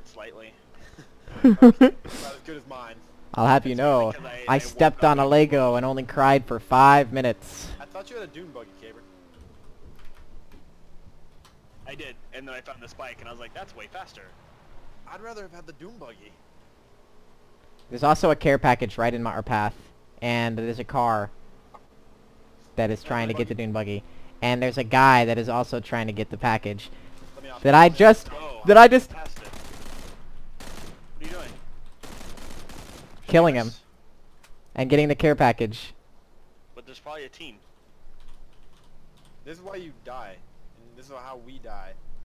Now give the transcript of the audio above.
scored slightly. Not as good as mine. I'll have you know, I stepped on a Lego and only cried for 5 minutes. I thought you had a dune buggy, Caber. I did, and then I found this bike, and I was like, that's way faster. I'd rather have had the dune buggy. There's also a care package right in our path, and there's a car that is trying to get the dune buggy, and there's a guy that is also trying to get the package. That I just Past it. What are you doing? killing him and getting the care package. But there's probably a team. This is why you die. And this is how we die.